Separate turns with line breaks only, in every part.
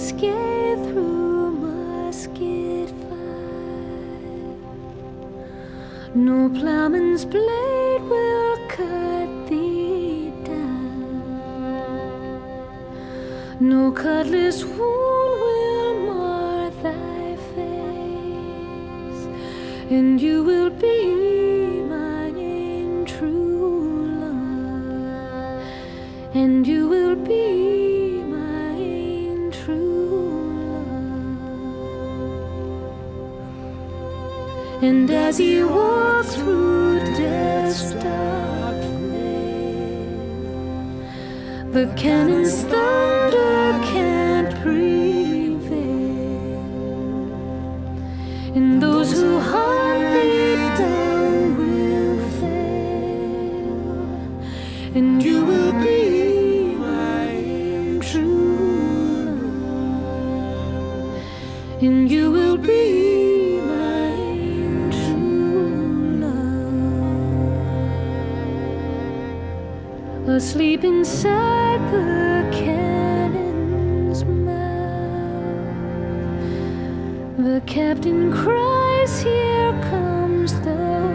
unscathed through musket fire. No ploughman's blade will cut thee down. No cutlass wound will mar thy face, and you will be mine true love, and you will be mine true love. And as he walked through death's dark vale, the cannon's thunder can't prevail, and those who hunt thee down will fail, and you will be mine true love, and you will be mine true love. Asleep inside the cannon's mouth, the captain cries, "Here comes the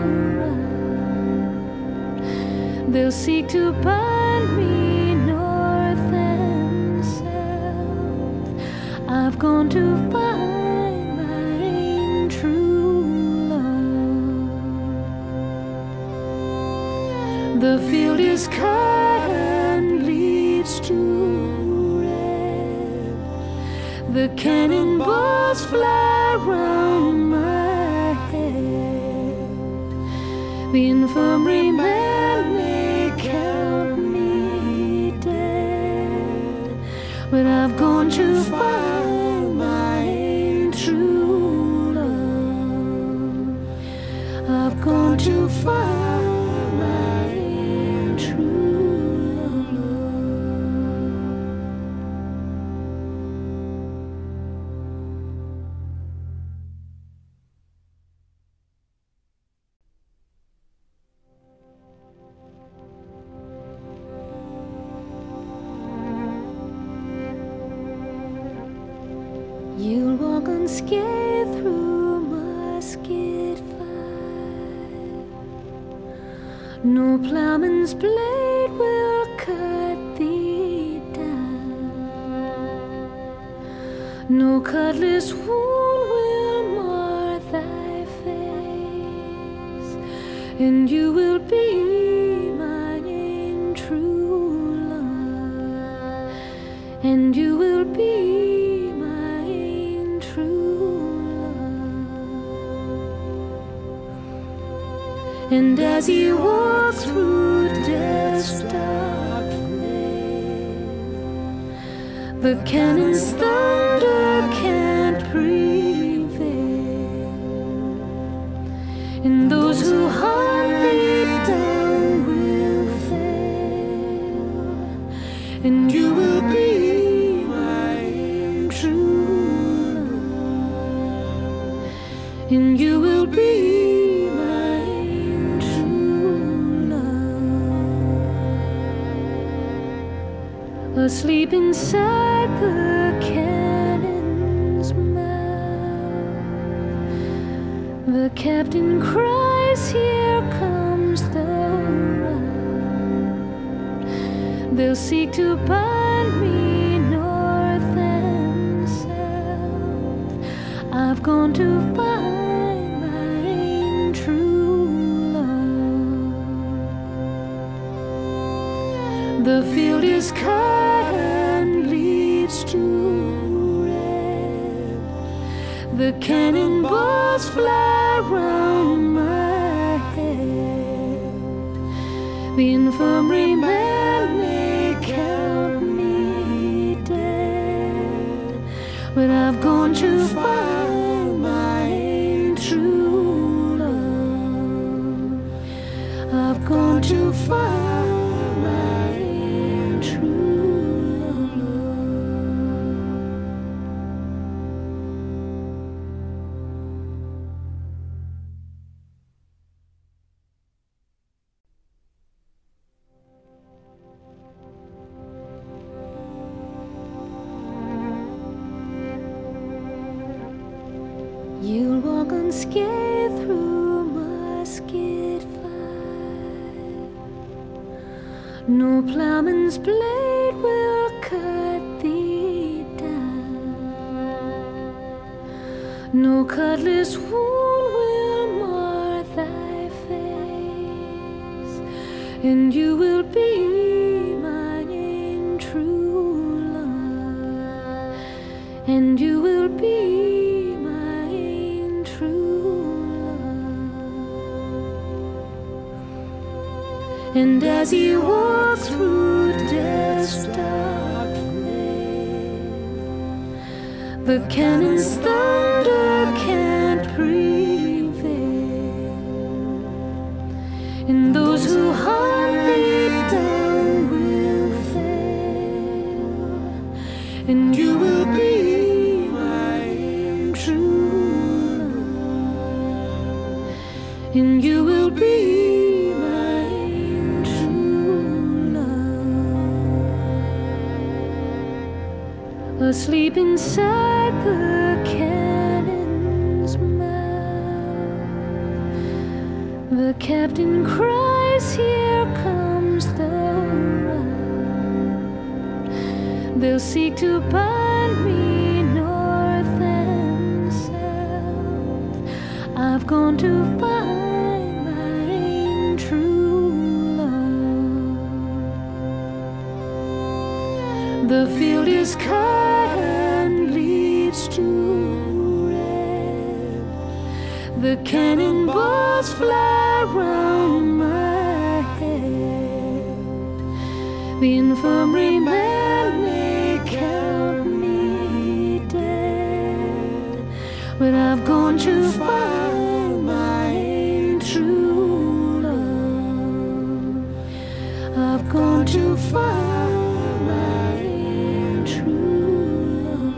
rout." They'll seek to bind me north and south. I've gone to find mine true love. The field is cut and leads to red. The cannonballs fly round my head. The infirmary man may count me dead, but I've gone to find mine true love. I've gone to find mine true love. You'll walk unscathed through musket fire. No ploughman's blade will cut thee down. No cutlass wound will mar thy face, and you will be mine true love, and you will be mine true love. And as he walked through death's dark vale, the cannon's thunder can't prevail, and those who hunt thee down will fail, and you will be mine true love, and you will be mine true love. Asleep inside the cannon's mouth, the captain cries, "Here comes the rout." They'll seek to bind me north and south. I've gone to find mine true love. The field is cut and leads to red. The cannonballs fly round my head. The infirmary man may count me dead, but I've gone to find mine true love. I've gone to find mine true love. You'll walk unscathed through musket fire. No ploughman's blade will cut thee down. No cutlass wound will mar thy face, and you will be mine true love, and you will be mine true love. And as he walked through death's dark vale, the cannon's thunder can't prevail, and those who hunt thee down will fail, and you will be mine true love, and you will be mine true love. Asleep inside the cannon's mouth, the captain cries, "Here comes the rout." They'll seek to bind me north and south. I've gone to find mine true love. The field is cut and leads to red. The cannonballs fly round my head. The infirmary man may count me dead, but I've gone to find mine true love. I've gone to find mine true love.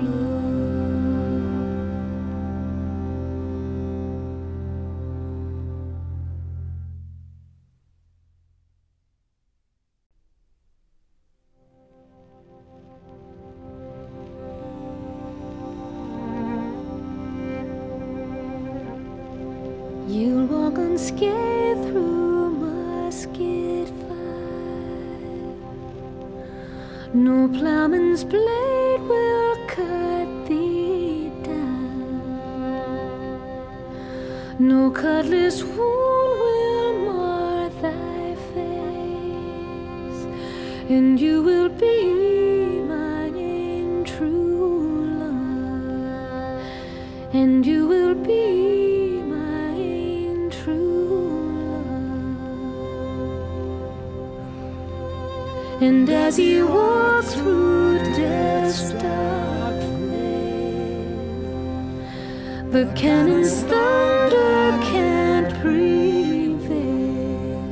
You'll walk unscathed through musket fire. No ploughman's blade will cut thee down. No cutlass wound will mar thy face, and you will be mine true love, and you will be mine true love. And as he walked through death's dark vale, the cannon's thunder can't prevail,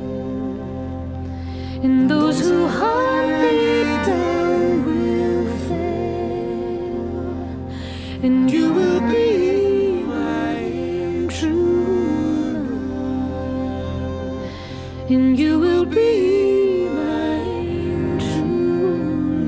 and those who hunt thee down will fail, and you will be mine true love, and you will be mine true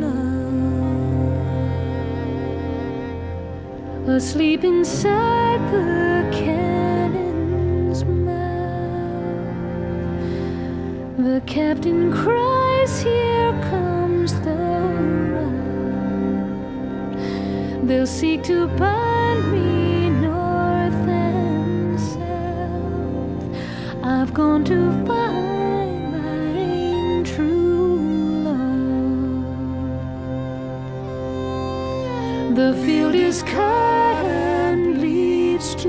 love. Asleep inside the cannon's mouth, the captain cries, "Here comes the rout." They'll seek to bind me north and south. I've gone to find mine true love. The field is cut and leads to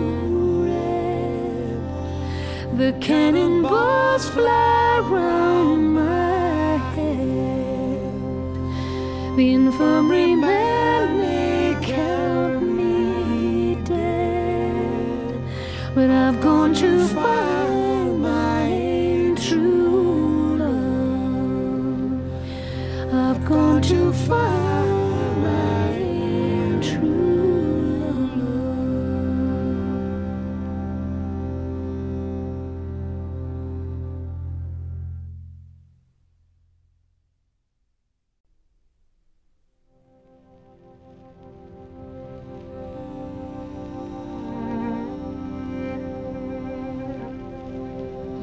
red. The cannonballs fly round my head. The infirmary man may count me dead, but I've gone to find mine true love. I've gone to find mine true love.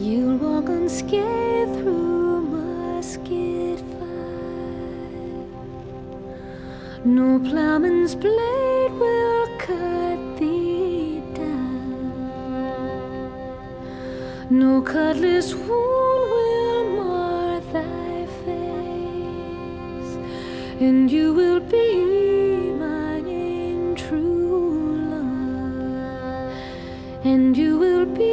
You'll walk unscathed through musket fire. No ploughman's blade will cut thee down. No cutlass wound will mar thy face, and you will be mine true love, and you will be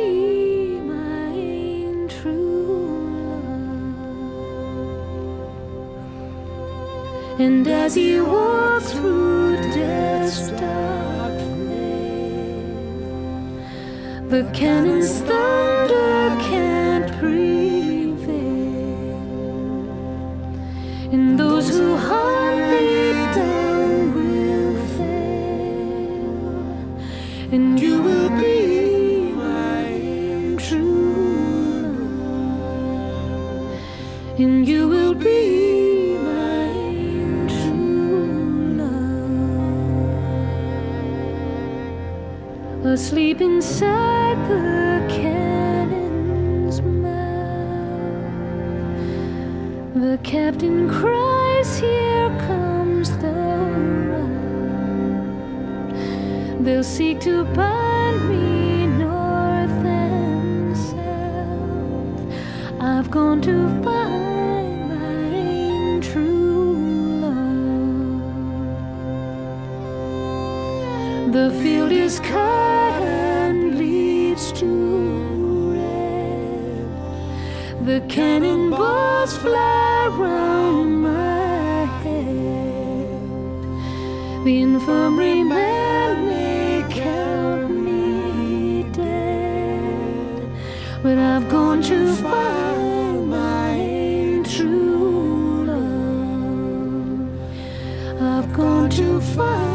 and as he walked through death's dark vale, the cannon's thunder can't prevail, and those who hunt thee down will fail, and you will be mine true love, and you will be asleep inside the cannon's mouth. The captain cries, "Here comes the rout." They'll seek to bind me north and south. I've gone to find my true love. The field is cut and bleeds to red. The cannonballs fly round my head. The infirmary man may count me dead, but I've gone to find my true love. I've gone to find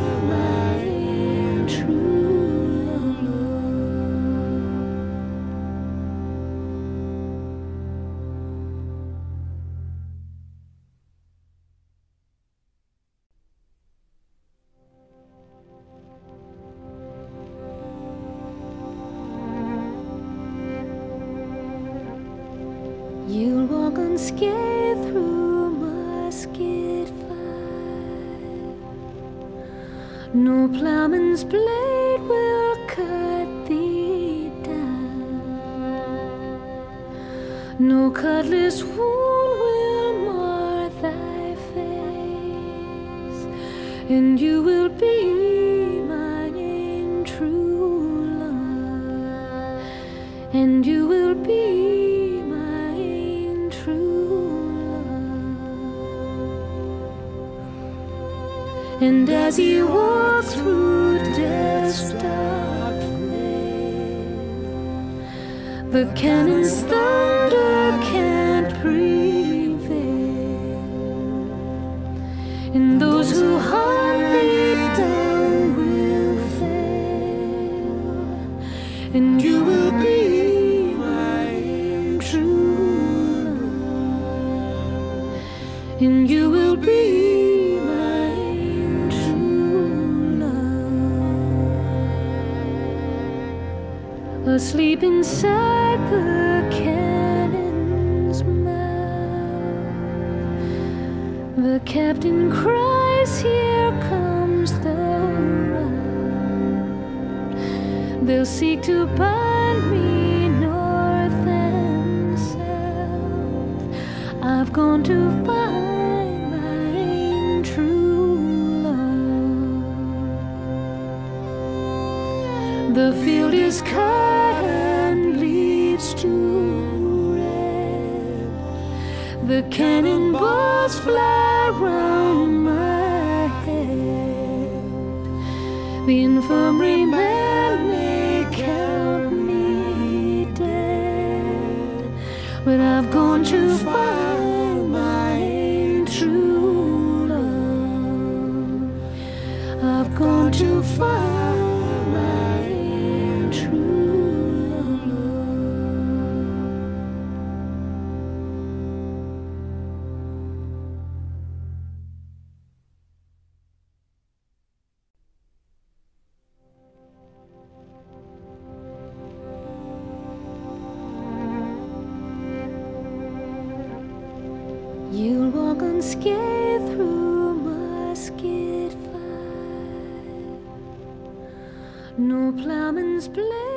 you'll walk unscathed through musket fire. No ploughman's blade will cut thee down. No cutlass wound will mar thy face, and you will be mine true love, and you will be and as he walked through death's dark vale, the cannon's thunder can't prevail, and those who hunt thee down will fail, and you will be mine true love, and you will be asleep inside the cannon's mouth. The captain cries, "Here comes the rout." They'll seek to bind me north and south. I've gone to find my true love. The field is cut and bleeds to red. The cannonballs fly round my head. The infirmary man may count me dead, but I've gone to find my true love. I've gone to find unscathed through musket fire. No ploughman's blade